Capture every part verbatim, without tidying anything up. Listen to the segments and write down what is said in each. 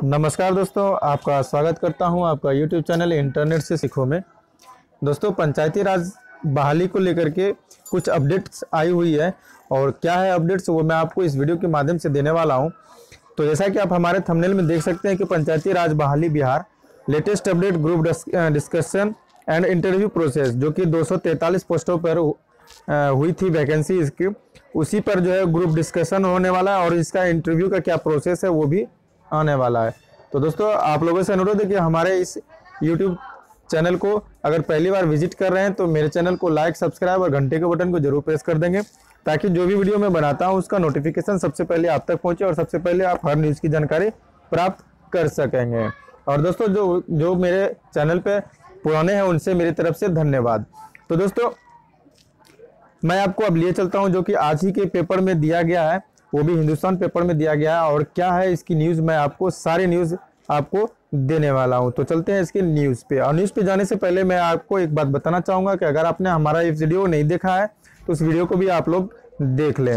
नमस्कार दोस्तों, आपका स्वागत करता हूं आपका यूट्यूब चैनल इंटरनेट से सीखो में। दोस्तों, पंचायती राज बहाली को लेकर के कुछ अपडेट्स आई हुई है और क्या है अपडेट्स वो मैं आपको इस वीडियो के माध्यम से देने वाला हूं। तो जैसा कि आप हमारे थंबनेल में देख सकते हैं कि पंचायती राज बहाली Bihar latest update group discussion and interview process, जो कि दो सौ तैंतालीस पोस्टों पर हुई थी वैकेंसी इसकी, उसी पर जो है ग्रुप डिस्कशन होने वाला है और इसका इंटरव्यू का क्या प्रोसेस है वो भी आने वाला है। तो दोस्तों, आप लोगों से अनुरोध है कि हमारे इस यूट्यूब चैनल को अगर पहली बार विजिट कर रहे हैं तो मेरे चैनल को लाइक, सब्सक्राइब और घंटे के बटन को जरूर प्रेस कर देंगे, ताकि जो भी वीडियो मैं बनाता हूं उसका नोटिफिकेशन सबसे पहले आप तक पहुंचे और सबसे पहले आप हर न्यूज़ की जानकारी प्राप्त कर सकेंगे। और दोस्तों, जो जो मेरे चैनल पे पुराने हैं उनसे मेरी तरफ से धन्यवाद। तो दोस्तों, मैं आपको अब लिए चलता हूं जो कि आज ही के पेपर में दिया गया है, वो भी हिंदुस्तान पेपर में दिया गया है। और क्या है इसकी न्यूज़, मैं आपको सारी न्यूज़ आपको देने वाला हूं। तो चलते हैं इसके न्यूज़ पे। और न्यूज़ पे जाने से पहले मैं आपको एक बात बताना चाहूँगा कि अगर आपने हमारा ये वीडियो नहीं देखा है तो उस वीडियो को भी आप लोग देख लें।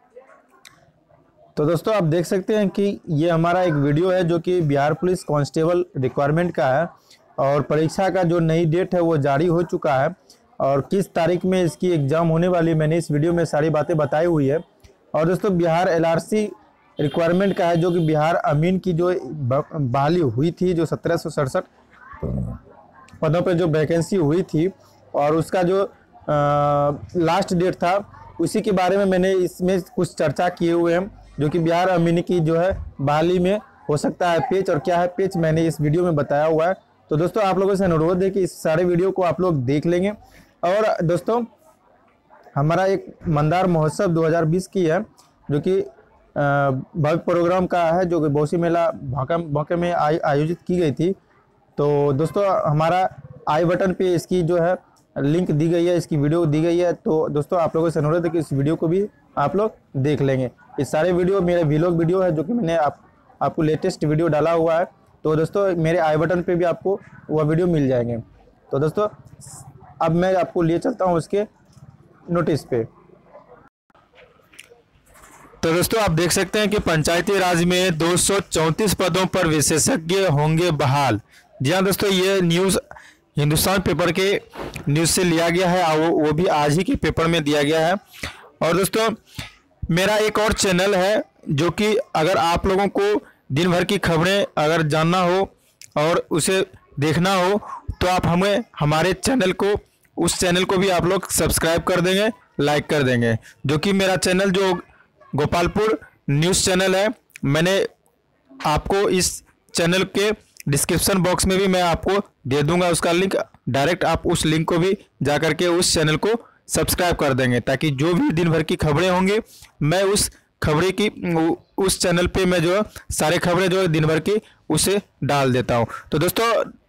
तो दोस्तों, आप देख सकते हैं कि ये हमारा एक वीडियो है जो कि बिहार पुलिस कांस्टेबल रिक्वायरमेंट का है और परीक्षा का जो नई डेट है वो जारी हो चुका है और किस तारीख में इसकी एग्ज़ाम होने वाली, मैंने इस वीडियो में सारी बातें बताई हुई है। और दोस्तों, बिहार एलआरसी रिक्वायरमेंट का है जो कि बिहार अमीन की जो बहाली हुई थी, जो सत्रह सौ सड़सठ पदों पर जो वैकेंसी हुई थी और उसका जो आ, लास्ट डेट था, उसी के बारे में मैंने इसमें कुछ चर्चा किए हुए हैं, जो कि बिहार अमीन की जो है बहाली में हो सकता है पेच और क्या है पेच, मैंने इस वीडियो में बताया हुआ है। तो दोस्तों, आप लोगों से अनुरोध है कि इस सारे वीडियो को आप लोग देख लेंगे। और दोस्तों, हमारा एक मंदार महोत्सव दो हज़ार बीस की है जो कि भव्य प्रोग्राम का है, जो कि बौसी मेला भाका भाके में आयोजित की गई थी। तो दोस्तों, हमारा आई बटन पे इसकी जो है लिंक दी गई है, इसकी वीडियो दी गई है। तो दोस्तों, आप लोगों से अनुरोध है कि इस वीडियो को भी आप लोग देख लेंगे। इस सारे वीडियो मेरे वीलॉग वीडियो है जो कि मैंने आप आपको लेटेस्ट वीडियो डाला हुआ है। तो दोस्तों, मेरे आई बटन पे भी आपको वह वीडियो मिल जाएंगे। तो दोस्तों, अब मैं आपको लिए चलता हूँ उसके नोटिस पे। तो दोस्तों, आप देख सकते हैं कि पंचायती राज में दो सौ चौंतीस पदों पर विशेषज्ञ होंगे बहाल। जी हाँ दोस्तों, ये न्यूज़ हिंदुस्तान पेपर के न्यूज़ से लिया गया है, वो वो भी आज ही के पेपर में दिया गया है। और दोस्तों, मेरा एक और चैनल है जो कि अगर आप लोगों को दिन भर की खबरें अगर जानना हो और उसे देखना हो तो आप हमें हमारे चैनल को उस चैनल को भी आप लोग सब्सक्राइब कर देंगे, लाइक कर देंगे, जो कि मेरा चैनल जो गोपालपुर न्यूज़ चैनल है। मैंने आपको इस चैनल के डिस्क्रिप्शन बॉक्स में भी मैं आपको दे दूंगा उसका लिंक, डायरेक्ट आप उस लिंक को भी जा कर के उस चैनल को सब्सक्राइब कर देंगे, ताकि जो भी दिन भर की खबरें होंगी मैं उस खबरें की उस चैनल पे मैं जो सारे खबरें जो है दिन भर की उसे डाल देता हूँ। तो दोस्तों,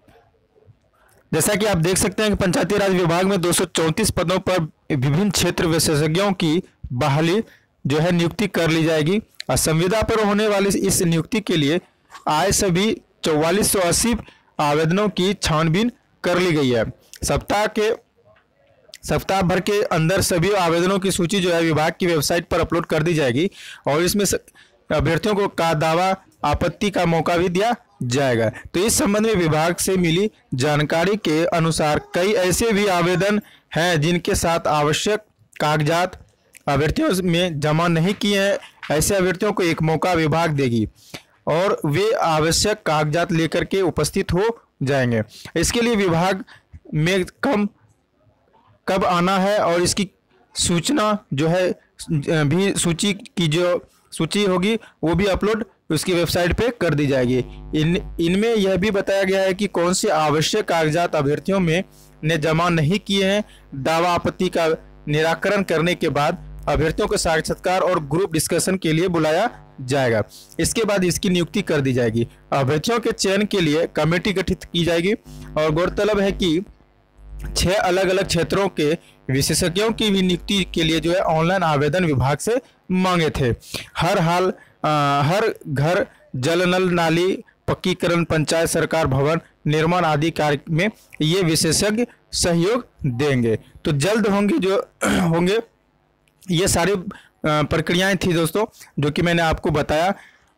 जैसा कि आप देख सकते हैं कि पंचायती राज विभाग में दो सौ चौंतीस पदों पर विभिन्न क्षेत्र विशेषज्ञों की बहाली जो है नियुक्ति कर ली जाएगी और संविदा पर होने वाली इस नियुक्ति के लिए आए सभी चौवालीस सौ अस्सी आवेदनों की छानबीन कर ली गई है। सप्ताह के सप्ताह भर के अंदर सभी आवेदनों की सूची जो है विभाग की वेबसाइट पर अपलोड कर दी जाएगी और इसमें अभ्यर्थियों को का दावा आपत्ति का मौका भी दिया जाएगा। तो इस संबंध में विभाग से मिली जानकारी के अनुसार कई ऐसे भी आवेदन हैं जिनके साथ आवश्यक कागजात अभ्यर्थियों में जमा नहीं किए हैं। ऐसे अभ्यर्थियों को एक मौका विभाग देगी और वे आवश्यक कागजात लेकर के उपस्थित हो जाएंगे। इसके लिए विभाग में कम कब आना है और इसकी सूचना जो है भी सूची की जो सूची होगी वो भी अपलोड उसकी वेबसाइट पे कर दी जाएगी। इन इनमें यह भी बताया गया है कि कौन से आवश्यक कागजात अभ्यर्थियों में ने जमा नहीं किए हैं। दावा आपत्ति का निराकरण करने के बाद अभ्यर्थियों को साक्षात्कार और ग्रुप डिस्कशन के लिए बुलाया जाएगा। इसके बाद इसकी नियुक्ति कर दी जाएगी। अभ्यर्थियों के चयन के लिए कमेटी गठित की जाएगी और गौरतलब है कि छह अलग अलग क्षेत्रों के विशेषज्ञों की भी नियुक्ति के लिए जो है ऑनलाइन आवेदन विभाग से मांगे थे। हर हाल आ, हर घर जल नल नाली पक्कीकरण, पंचायत सरकार भवन निर्माण आदि कार्य में ये विशेषज्ञ सहयोग देंगे। तो जल्द होंगे जो होंगे ये सारी प्रक्रियाएं थी दोस्तों, जो कि मैंने आपको बताया।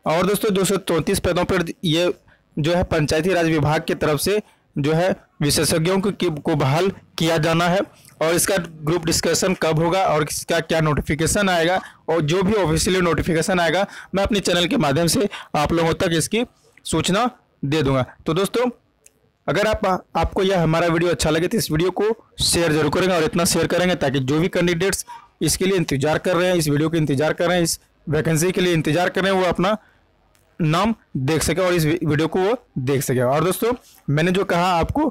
और दोस्तों दो सौ चौंतीस पदों पर ये जो है पंचायती राज विभाग की तरफ से जो है विशेषज्ञों को को बहाल किया जाना है। और इसका ग्रुप डिस्कशन कब होगा और इसका क्या नोटिफिकेशन आएगा और जो भी ऑफिशियली नोटिफिकेशन आएगा मैं अपने चैनल के माध्यम से आप लोगों तक इसकी सूचना दे दूंगा। तो दोस्तों अगर आप आपको यह हमारा वीडियो अच्छा लगे तो इस वीडियो को शेयर जरूर करेंगे और इतना शेयर करेंगे ताकि जो भी कैंडिडेट्स इसके लिए इंतजार कर रहे हैं, इस वीडियो के इंतजार कर रहे हैं, इस वैकेंसी के लिए इंतजार कर रहे हैं, वो अपना नाम देख सके और इस वीडियो को वो देख सके। और दोस्तों मैंने जो कहा आपको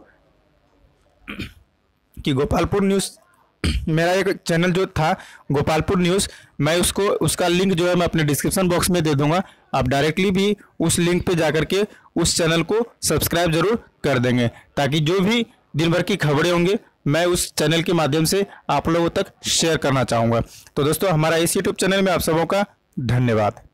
कि गोपालपुर न्यूज़ मेरा एक चैनल जो था गोपालपुर न्यूज़, मैं उसको उसका लिंक जो है मैं अपने डिस्क्रिप्शन बॉक्स में दे दूंगा। आप डायरेक्टली भी उस लिंक पे जाकर के उस चैनल को सब्सक्राइब जरूर कर देंगे ताकि जो भी दिन भर की खबरें होंगे मैं उस चैनल के माध्यम से आप लोगों तक शेयर करना चाहूँगा। तो दोस्तों हमारा इस यूट्यूब चैनल में आप सबों का धन्यवाद।